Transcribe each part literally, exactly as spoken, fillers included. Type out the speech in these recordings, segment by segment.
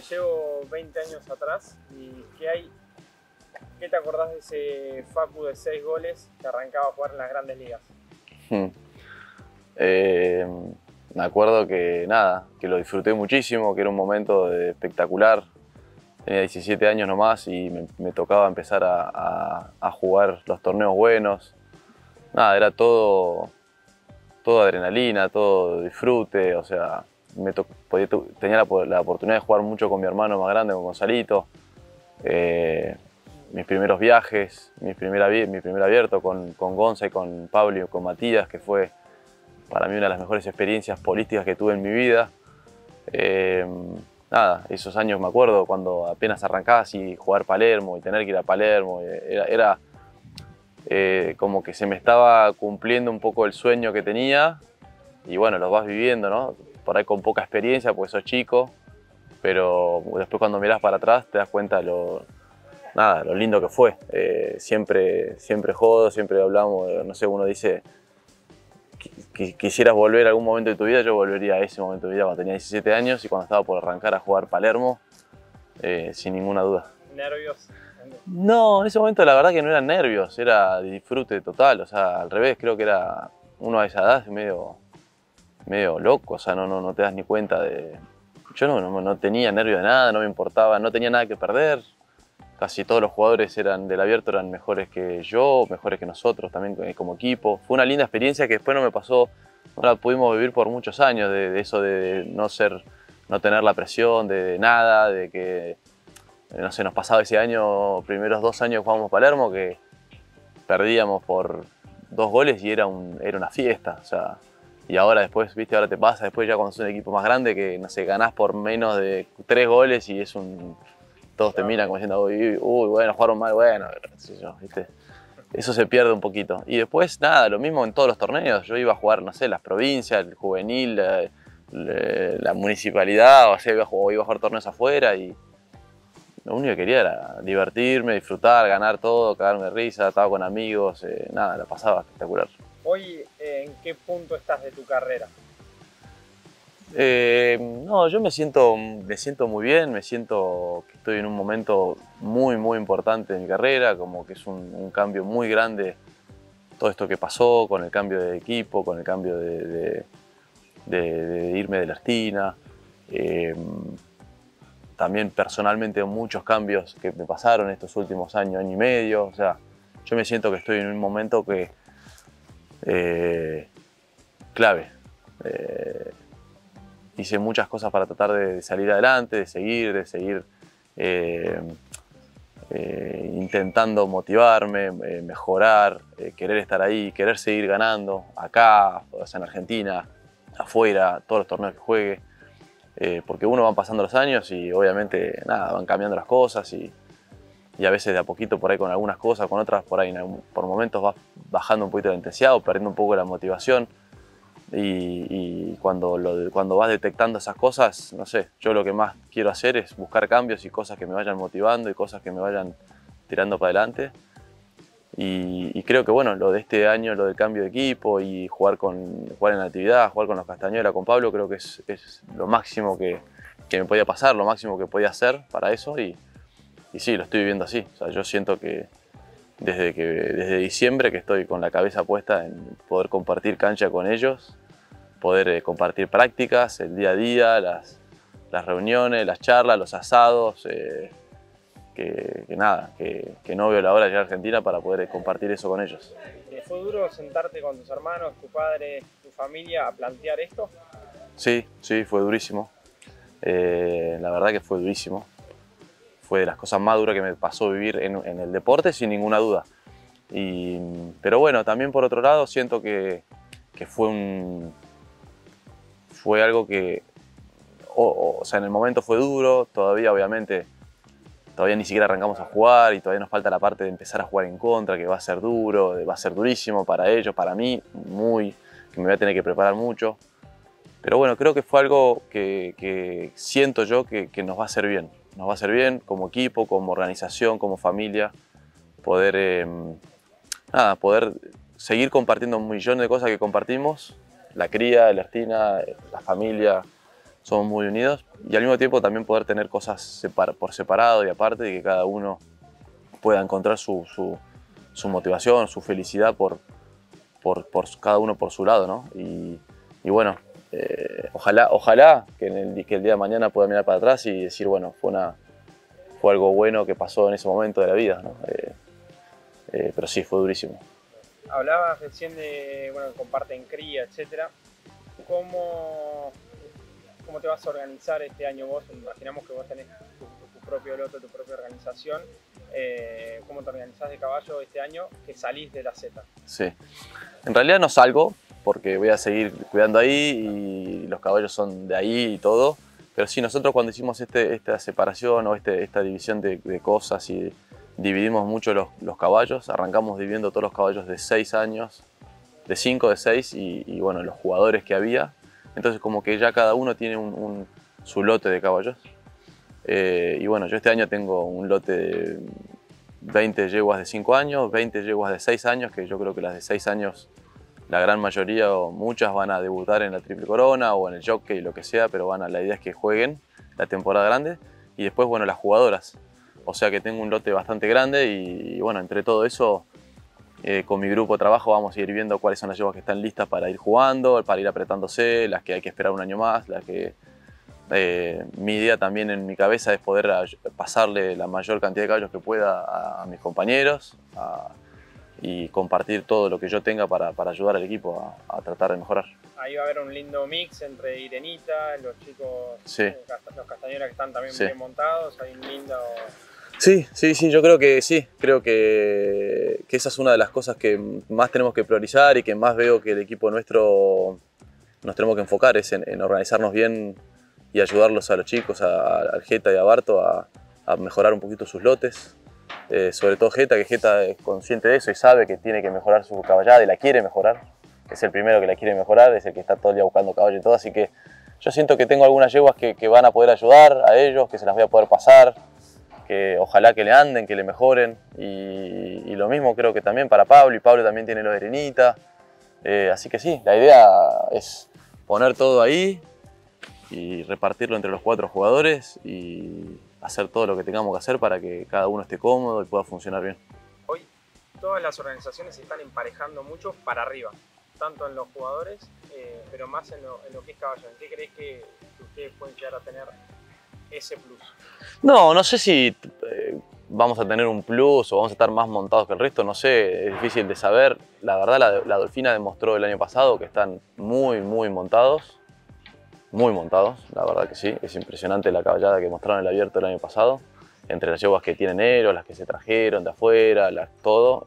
te llevo veinte años atrás y ¿qué hay? ¿Qué te acordás de ese Facu de seis goles que arrancaba a jugar en las grandes ligas? Hmm. Eh, me acuerdo que nada, que lo disfruté muchísimo, que era un momento de espectacular. Tenía diecisiete años nomás y me, me tocaba empezar a, a, a jugar los torneos buenos. Nada, era todo, todo adrenalina, todo disfrute, o sea, me to, podía, tenía la, la oportunidad de jugar mucho con mi hermano más grande, con Gonzalito. Eh, mis primeros viajes, mi primer, mi primer abierto con, con Gonza y con Pablo y con Matías, que fue para mí una de las mejores experiencias políticas que tuve en mi vida. Eh, nada, esos años me acuerdo cuando apenas arrancabas y jugar Palermo y tener que ir a Palermo, era, era eh, como que se me estaba cumpliendo un poco el sueño que tenía y bueno, lo vas viviendo, ¿no? Por ahí con poca experiencia porque sos chico, pero después cuando mirás para atrás te das cuenta lo, nada, lo lindo que fue. Eh, siempre, siempre jodo, siempre hablamos, no sé, uno dice que quisieras volver a algún momento de tu vida, yo volvería a ese momento de mi vida cuando tenía diecisiete años y cuando estaba por arrancar a jugar Palermo, eh, sin ninguna duda. ¿Nervios? No, en ese momento la verdad que no eran nervios, era disfrute total, o sea, al revés, creo que era uno a esa edad medio, medio loco, o sea, no, no, no te das ni cuenta de... Yo no, no, no tenía nervios de nada, no me importaba, no tenía nada que perder. Casi todos los jugadores eran del abierto eran mejores que yo, mejores que nosotros también como equipo. Fue una linda experiencia que después no me pasó, no la pudimos vivir por muchos años, de, de eso de no ser, no tener la presión de, de nada, de que, no sé, nos pasaba ese año, primeros dos años que jugábamos Palermo, que perdíamos por dos goles y era, un, era una fiesta, o sea, y ahora después, viste, ahora te pasa, después ya cuando sos un equipo más grande que, no sé, ganás por menos de tres goles y es un... Todos te miran como diciendo, uy, uy, bueno, jugaron mal, bueno, no sé yo, ¿viste? Eso se pierde un poquito. Y después, nada, lo mismo en todos los torneos. Yo iba a jugar, no sé, las provincias, el juvenil, la, la, la municipalidad, o sea, iba a, jugar, iba a jugar torneos afuera y lo único que quería era divertirme, disfrutar, ganar todo, cagarme de risa, estaba con amigos, eh, nada, la pasaba espectacular. Hoy, ¿en qué punto estás de tu carrera? Eh, no, yo me siento, me siento muy bien, me siento que estoy en un momento muy, muy importante de mi carrera, como que es un, un cambio muy grande todo esto que pasó, con el cambio de equipo, con el cambio de, de, de, de irme de la Ertina. Eh, también personalmente muchos cambios que me pasaron estos últimos años, año y medio, o sea, yo me siento que estoy en un momento que eh, clave. Eh, Hice muchas cosas para tratar de salir adelante, de seguir, de seguir eh, eh, intentando motivarme, eh, mejorar, eh, querer estar ahí, querer seguir ganando, acá, o sea, en Argentina, afuera, todos los torneos que juegue, eh, porque uno van pasando los años y obviamente nada, van cambiando las cosas y, y a veces de a poquito por ahí con algunas cosas, con otras por ahí por momentos vas bajando un poquito la intensidad o perdiendo un poco la motivación. Y, y cuando, lo, cuando vas detectando esas cosas, no sé, yo lo que más quiero hacer es buscar cambios y cosas que me vayan motivando y cosas que me vayan tirando para adelante. Y, y creo que bueno, lo de este año, lo del cambio de equipo y jugar, con, jugar en la actividad, jugar con los Castañuela, con Pablo, creo que es, es lo máximo que, que me podía pasar, lo máximo que podía hacer para eso. Y, y sí, lo estoy viviendo así. O sea, yo siento que desde, que desde diciembre que estoy con la cabeza puesta en poder compartir cancha con ellos, poder eh, compartir prácticas, el día a día, las, las reuniones, las charlas, los asados, eh, que, que nada, que, que no veo la hora de llegar a Argentina para poder eh, compartir eso con ellos. ¿Fue duro sentarte con tus hermanos, tu padre, tu familia a plantear esto? Sí, sí, fue durísimo. Eh, la verdad que fue durísimo. Fue de las cosas más duras que me pasó vivir en, en el deporte, sin ninguna duda. Y, pero bueno, también por otro lado siento que, que fue un... fue algo que, o, o sea, en el momento fue duro, todavía obviamente, todavía ni siquiera arrancamos a jugar y todavía nos falta la parte de empezar a jugar en contra, que va a ser duro, va a ser durísimo para ellos, para mí, muy, que me voy a tener que preparar mucho. Pero bueno, creo que fue algo que, que siento yo que, que nos va a hacer bien. Nos va a hacer bien como equipo, como organización, como familia, poder, eh, nada, poder seguir compartiendo un millón de cosas que compartimos, la cría, la Ertina, la familia, somos muy unidos y al mismo tiempo también poder tener cosas separ por separado y aparte y que cada uno pueda encontrar su, su, su motivación, su felicidad por, por, por cada uno por su lado, ¿no? Y, y bueno, eh, ojalá, ojalá que, en el, que el día de mañana pueda mirar para atrás y decir, bueno, fue, una, fue algo bueno que pasó en ese momento de la vida, ¿no? Eh, eh, pero sí, fue durísimo. Hablabas recién de, bueno, que comparten cría, etcétera. ¿Cómo, ¿Cómo te vas a organizar este año vos? Imaginamos que vos tenés tu, tu propio lote, tu propia organización. Eh, ¿Cómo te organizás de caballo este año que salís de la Z? Sí, en realidad no salgo porque voy a seguir cuidando ahí y los caballos son de ahí y todo. Pero sí, nosotros cuando hicimos este, esta separación o este, esta división de, de cosas y dividimos mucho los, los caballos, arrancamos dividiendo todos los caballos de seis años, de cinco, de seis y, y bueno, los jugadores que había. Entonces como que ya cada uno tiene un, un, su lote de caballos. Eh, y bueno, yo este año tengo un lote de veinte yeguas de cinco años, veinte yeguas de seis años, que yo creo que las de seis años, la gran mayoría o muchas van a debutar en la Triple Corona o en el Jockey, lo que sea, pero van a, la idea es que jueguen la temporada grande. Y después, bueno, las jugadoras. O sea que tengo un lote bastante grande y, y bueno, entre todo eso, eh, con mi grupo de trabajo vamos a ir viendo cuáles son las yeguas que están listas para ir jugando, para ir apretándose, las que hay que esperar un año más, las que... Eh, mi idea también en mi cabeza es poder pasarle la mayor cantidad de caballos que pueda a, a mis compañeros a, y compartir todo lo que yo tenga para, para ayudar al equipo a, a tratar de mejorar. Ahí va a haber un lindo mix entre Irenita, los chicos, sí. eh, los Castañuelas que están también sí. bien montados, hay un lindo... Sí, sí, sí, yo creo que sí, creo que, que esa es una de las cosas que más tenemos que priorizar y que más veo que el equipo nuestro nos tenemos que enfocar, es en, en organizarnos bien y ayudarlos a los chicos, a, a Jeta y a Barto a, a mejorar un poquito sus lotes. Eh, sobre todo Jeta, que Jeta es consciente de eso y sabe que tiene que mejorar su caballada y la quiere mejorar. Es el primero que la quiere mejorar, es el que está todo el día buscando caballo y todo, así que yo siento que tengo algunas yeguas que, que van a poder ayudar a ellos, que se las voy a poder pasar, que ojalá que le anden, que le mejoren. Y, y lo mismo creo que también para Pablo, y Pablo también tiene los de Irenita. Eh, así que sí, la idea es poner todo ahí y repartirlo entre los cuatro jugadores y hacer todo lo que tengamos que hacer para que cada uno esté cómodo y pueda funcionar bien. Hoy todas las organizaciones se están emparejando mucho para arriba, tanto en los jugadores, eh, pero más en lo, en lo que es caballo. ¿En qué crees que, que ustedes pueden llegar a tener ese plus? No, no sé si eh, vamos a tener un plus o vamos a estar más montados que el resto, no sé, es difícil de saber. La verdad, la, la Dolfina demostró el año pasado que están muy, muy montados. Muy montados, la verdad que sí. Es impresionante la caballada que mostraron en el abierto el año pasado. Entre las yeguas que tienen Eros, las que se trajeron de afuera, las, todo.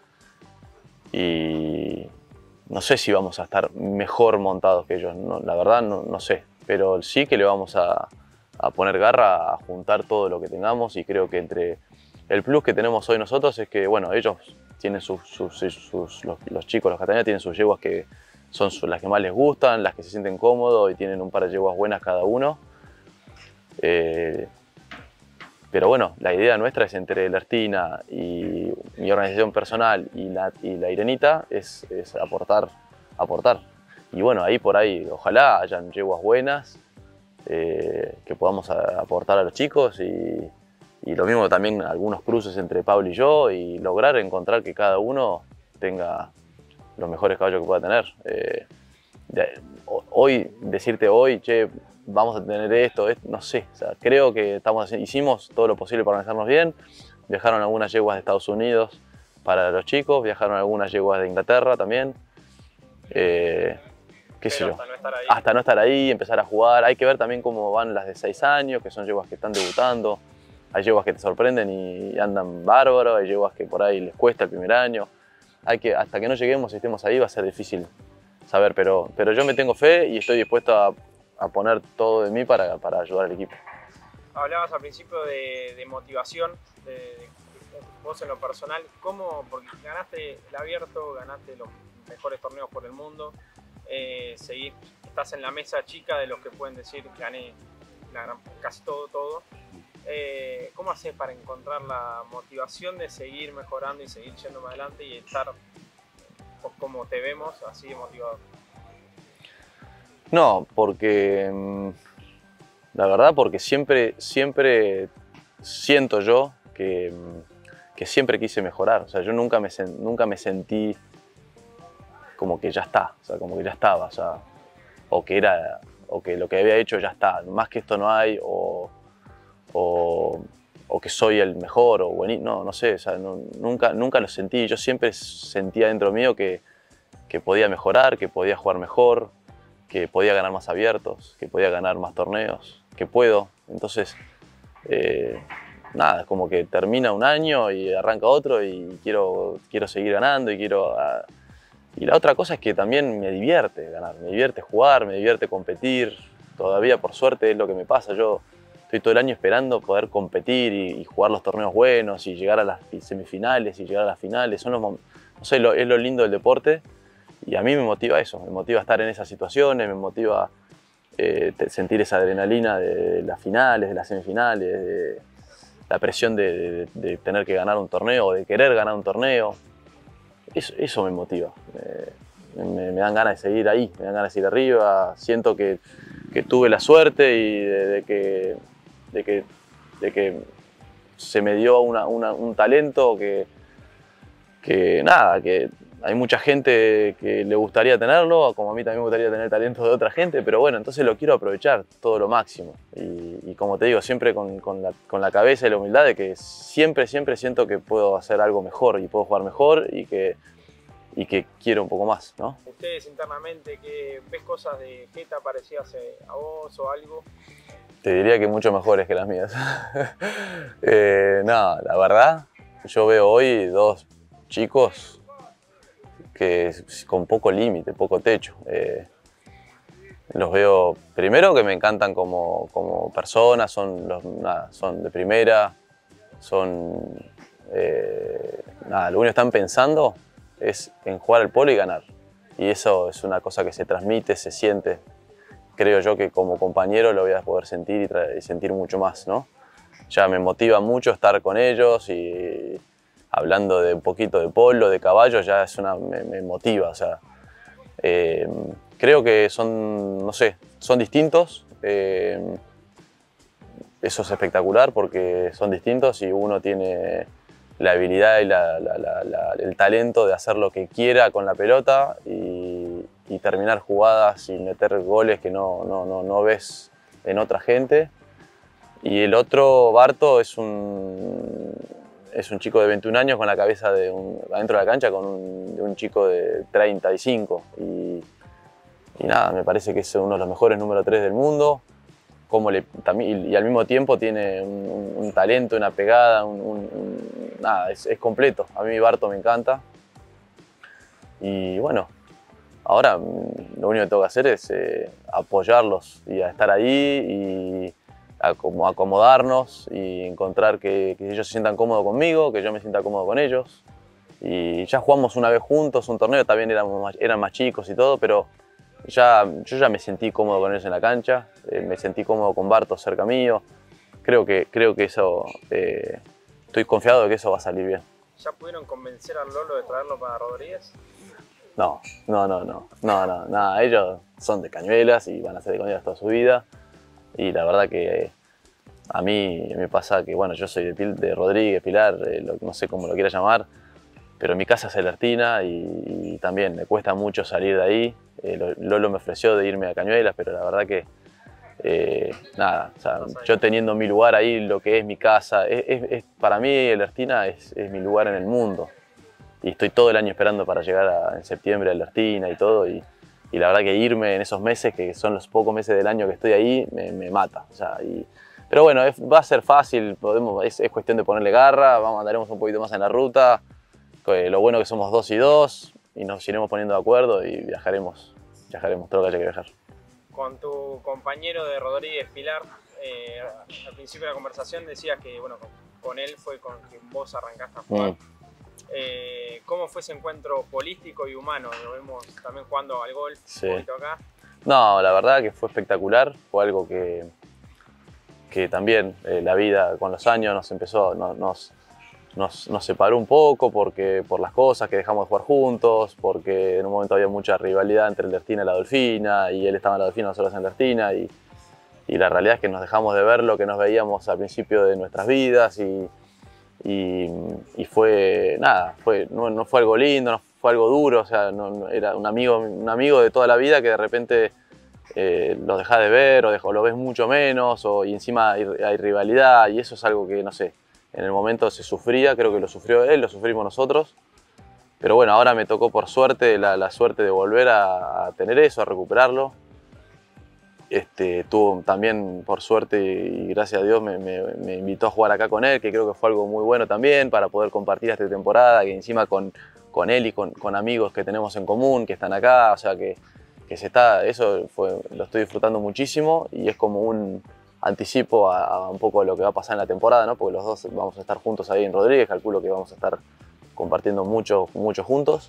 Y no sé si vamos a estar mejor montados que ellos, no, la verdad no, no sé. Pero sí que le vamos a, a poner garra a juntar todo lo que tengamos y creo que entre el plus que tenemos hoy nosotros es que, bueno, ellos tienen sus, sus, sus, sus los, los chicos, los castañas tienen sus yeguas que son las que más les gustan, las que se sienten cómodos y tienen un par de yeguas buenas cada uno. Eh, pero bueno, la idea nuestra es entre la Ertina y mi organización personal y la, y la Irenita es, es aportar, aportar. Y bueno, ahí por ahí ojalá hayan yeguas buenas eh, que podamos a, aportar a los chicos y, y lo mismo también algunos cruces entre Pablo y yo y lograr encontrar que cada uno tenga los mejores caballos que pueda tener. Eh, de, hoy, decirte hoy, che, vamos a tener esto, esto no sé, o sea, creo que estamos, hicimos todo lo posible para organizarnos bien. Viajaron algunas yeguas de Estados Unidos para los chicos, viajaron algunas yeguas de Inglaterra también. Eh, qué sé yo, hasta no estar ahí. Hasta no estar ahí, empezar a jugar. Hay que ver también cómo van las de seis años, que son yeguas que están debutando. Hay yeguas que te sorprenden y andan bárbaros, hay yeguas que por ahí les cuesta el primer año. Hay que, hasta que no lleguemos y estemos ahí va a ser difícil saber, pero, pero yo me tengo fe y estoy dispuesto a, a poner todo de mí para, para ayudar al equipo. Hablabas al principio de, de motivación, de, de, vos en lo personal, ¿cómo? Porque ganaste el abierto, ganaste los mejores torneos por el mundo, eh, seguís, estás en la mesa chica de los que pueden decir que gané la gran, casi todo, todo. Eh, ¿Cómo haces para encontrar la motivación de seguir mejorando y seguir yendo más adelante y estar pues, como te vemos, así de motivado? No, porque la verdad, porque siempre, siempre siento yo que, que siempre quise mejorar. O sea, yo nunca me, nunca me sentí como que ya está, o sea, como que ya estaba, o sea, o que era, o que lo que había hecho ya está, más que esto no hay, o, o, o que soy el mejor, o buenísimo, no, no sé, o sea, no, nunca, nunca lo sentí. Yo siempre sentía dentro mío que, que podía mejorar, que podía jugar mejor, que podía ganar más abiertos, que podía ganar más torneos, que puedo. Entonces, eh, nada, es como que termina un año y arranca otro y quiero, quiero seguir ganando y quiero... Uh, y la otra cosa es que también me divierte ganar, me divierte jugar, me divierte competir. Todavía, por suerte, es lo que me pasa. Yo estoy todo el año esperando poder competir y, y jugar los torneos buenos y llegar a las semifinales y llegar a las finales. Son los, no sé, lo, es lo lindo del deporte. Y a mí me motiva eso, me motiva estar en esas situaciones, me motiva eh, sentir esa adrenalina de las finales, de las semifinales, de la presión de, de, de tener que ganar un torneo, de querer ganar un torneo. Eso, eso me motiva, me, me, me dan ganas de seguir ahí, me dan ganas de seguir arriba. Siento que, que tuve la suerte y de, de, que, de, que, de que se me dio una, una, un talento que, que nada, que hay mucha gente que le gustaría tenerlo, como a mí también me gustaría tener talento de otra gente, pero bueno, entonces lo quiero aprovechar todo lo máximo. Y, y como te digo, siempre con, con, la, con la cabeza y la humildad de que siempre, siempre siento que puedo hacer algo mejor y puedo jugar mejor y que, y que quiero un poco más, ¿no? Ustedes internamente, que ves cosas de Geta parecidas a vos o algo. Te diría que mucho mejores que las mías. eh, no, la verdad, yo veo hoy dos chicos que con poco límite, poco techo. Eh, los veo, primero que me encantan como, como personas, son, los, nada, son de primera, son, eh, nada, lo único que están pensando es en jugar al polo y ganar. Y eso es una cosa que se transmite, se siente. Creo yo que como compañero lo voy a poder sentir y, y sentir mucho más, ¿no? Ya me motiva mucho estar con ellos y hablando de un poquito de polo, de caballo, ya es una, me, me motiva. O sea, eh, creo que son, no sé, son distintos. Eh, eso es espectacular porque son distintos y uno tiene la habilidad y la, la, la, la, el talento de hacer lo que quiera con la pelota y, y terminar jugadas y meter goles que no, no, no, no ves en otra gente. Y el otro, Barto, es un, es un chico de veintiún años con la cabeza de un, adentro de la cancha con un, de un chico de treinta y cinco. Y, y nada, me parece que es uno de los mejores número tres del mundo. Como le, también, y al mismo tiempo tiene un, un talento, una pegada, un, un, un, nada, es, es completo. A mí Barto me encanta. Y bueno, ahora lo único que tengo que hacer es eh, apoyarlos y a estar ahí y acomodarnos y encontrar que, que ellos se sientan cómodos conmigo, que yo me sienta cómodo con ellos. Y ya jugamos una vez juntos un torneo, también éramos más, eran más chicos y todo, pero ya, yo ya me sentí cómodo con ellos en la cancha, eh, me sentí cómodo con Barto cerca mío. Creo que, creo que eso, eh, estoy confiado de que eso va a salir bien. ¿Ya pudieron convencer al Lolo de traerlo para Rodríguez? No, no, no, no, no, no, nada, ellos son de Cañuelas y van a ser de Cañuelas toda su vida. Y la verdad que a mí me pasa que, bueno, yo soy de, Pil, de Rodríguez, Pilar, eh, lo, no sé cómo lo quiera llamar, pero mi casa es Alertina y, y también me cuesta mucho salir de ahí. Eh, Lolo me ofreció de irme a Cañuelas, pero la verdad que, eh, nada, o sea, yo teniendo mi lugar ahí, lo que es mi casa, es, es, es, para mí Alertina es, es mi lugar en el mundo. Y estoy todo el año esperando para llegar a, en septiembre a Alertina y todo. Y, Y la verdad que irme en esos meses, que son los pocos meses del año que estoy ahí, me, me mata. O sea, y, pero bueno, es, va a ser fácil, podemos, es, es cuestión de ponerle garra, vamos, andaremos un poquito más en la ruta. Que lo bueno que somos dos y dos, y nos iremos poniendo de acuerdo y viajaremos, viajaremos todo lo que haya que viajar. Con tu compañero de Rodríguez, Pilar, eh, al principio de la conversación decías que bueno, con, con él fue con quien vos arrancaste a jugar. Mm. Eh, ¿Cómo fue ese encuentro político y humano? Lo vemos también jugando al golf, sí. Un poquito acá. No, la verdad que fue espectacular, fue algo que, que también eh, la vida con los años nos empezó, nos, nos, nos, nos separó un poco porque, por las cosas que dejamos de jugar juntos, porque en un momento había mucha rivalidad entre el Alertina y la Dolfina, y él estaba en la Dolfina, nosotros en la Alertina, y, y la realidad es que nos dejamos de ver lo que nos veíamos al principio de nuestras vidas y, y, y fue, nada, fue, no, no fue algo lindo, no fue algo duro, o sea, no, no, era un amigo, un amigo de toda la vida que de repente eh, lo dejás de ver o, de, o lo ves mucho menos o, y encima hay, hay rivalidad y eso es algo que, no sé, en el momento se sufría, creo que lo sufrió él, lo sufrimos nosotros. Pero bueno, ahora me tocó por suerte, la, la suerte de volver a, a tener eso, a recuperarlo. Este, tuvo también por suerte y gracias a Dios me, me, me invitó a jugar acá con él, que creo que fue algo muy bueno también para poder compartir esta temporada, que encima con, con él y con, con amigos que tenemos en común, que están acá, o sea que, que se está, eso fue, lo estoy disfrutando muchísimo y es como un anticipo a, a un poco lo que va a pasar en la temporada, ¿no? Porque los dos vamos a estar juntos ahí en Rodríguez, calculo que vamos a estar compartiendo mucho, mucho juntos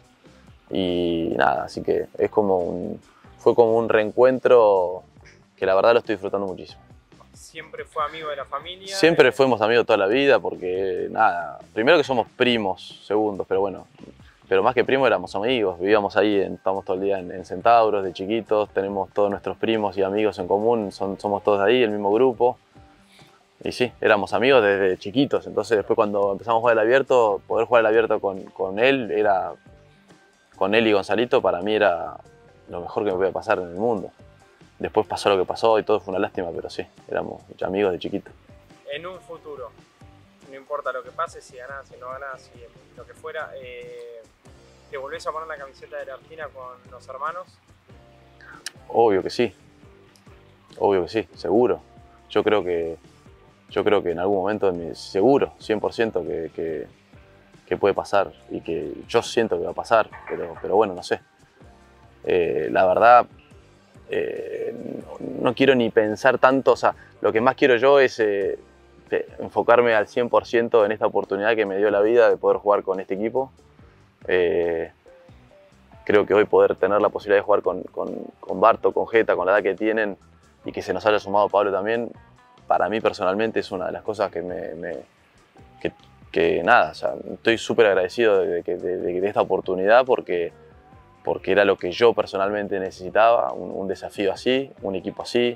y nada, así que es como un, fue como un reencuentro que la verdad lo estoy disfrutando muchísimo. ¿Siempre fue amigo de la familia? Siempre fuimos amigos toda la vida porque nada, primero que somos primos, segundos, pero bueno, pero más que primos éramos amigos, vivíamos ahí, en, estamos todo el día en, en Centauros, de chiquitos, tenemos todos nuestros primos y amigos en común, son, somos todos de ahí, el mismo grupo. Y sí, éramos amigos desde chiquitos, entonces después cuando empezamos a jugar el abierto, poder jugar el abierto con, con él, era, con él y Gonzalito, para mí era lo mejor que me podía pasar en el mundo. Después pasó lo que pasó y todo fue una lástima, pero sí, éramos amigos de chiquitos. En un futuro, no importa lo que pase, si ganás, si no ganás, si lo que fuera, eh, ¿te volvés a poner la camiseta de la Argentina con los hermanos? Obvio que sí, obvio que sí, seguro. Yo creo que Yo creo que en algún momento, seguro, cien por ciento que, que, que puede pasar y que yo siento que va a pasar, pero, pero bueno, no sé. Eh, la verdad, eh, no, no quiero ni pensar tanto, o sea, lo que más quiero yo es eh, enfocarme al cien por ciento en esta oportunidad que me dio la vida de poder jugar con este equipo. Eh, creo que hoy poder tener la posibilidad de jugar con, con, con Barto, con Jeta, con la edad que tienen y que se nos haya sumado Pablo también, para mí personalmente es una de las cosas que me, me que, que nada, o sea, estoy súper agradecido de, de, de, de esta oportunidad porque, porque era lo que yo personalmente necesitaba, un, un desafío así, un equipo así,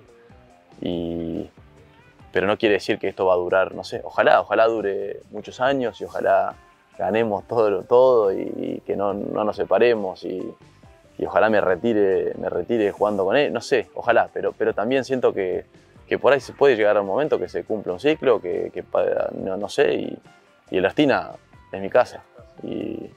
y, pero no quiere decir que esto va a durar, no sé, ojalá, ojalá dure muchos años y ojalá ganemos todo, todo y, y que no, no nos separemos y, y ojalá me retire, me retire jugando con él, no sé, ojalá, pero, pero también siento que que por ahí se puede llegar a un momento que se cumple un ciclo, que, que no, no sé, y, y el Ertina es mi casa. Y,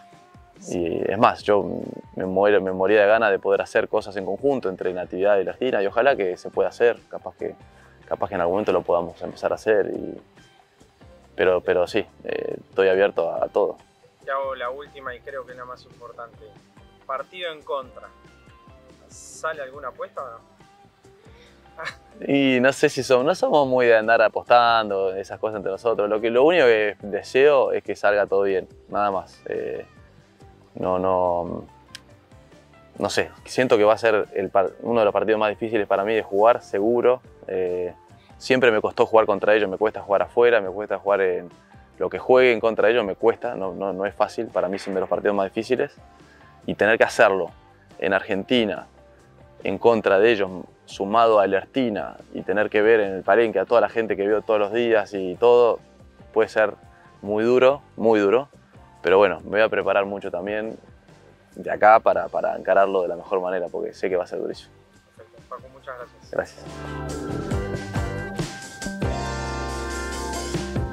y es más, yo me, muero, me moría de ganas de poder hacer cosas en conjunto entre Natividad y el Ertina, y ojalá que se pueda hacer, capaz que, capaz que en algún momento lo podamos empezar a hacer. Y, pero, pero sí, eh, estoy abierto a, a todo. Te hago la última y creo que es la más importante. Partido en contra. ¿Sale alguna apuesta o no? Y no sé si somos, no somos muy de andar apostando esas cosas entre nosotros. Lo, que, lo único que deseo es que salga todo bien, nada más. Eh, no, no, no sé, siento que va a ser el, uno de los partidos más difíciles para mí de jugar, seguro. Eh, siempre me costó jugar contra ellos, me cuesta jugar afuera, me cuesta jugar en lo que jueguen contra ellos, me cuesta, no, no, no es fácil, para mí son de los partidos más difíciles. Y tener que hacerlo en Argentina, en contra de ellos, sumado a Ertina y tener que ver en el palenque a toda la gente que veo todos los días y todo, puede ser muy duro, muy duro. Pero bueno, me voy a preparar mucho también de acá para, para encararlo de la mejor manera, porque sé que va a ser durísimo. Perfecto, Paco, muchas gracias. Gracias.